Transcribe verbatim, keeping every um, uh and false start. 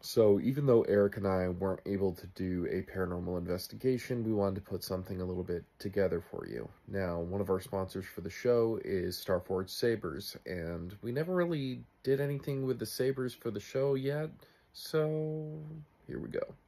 So even though Eric and I weren't able to do a paranormal investigation, we wanted to put something a little bit together for you. Now, one of our sponsors for the show is Starforge Sabers, and we never really did anything with the sabers for the show yet, so here we go.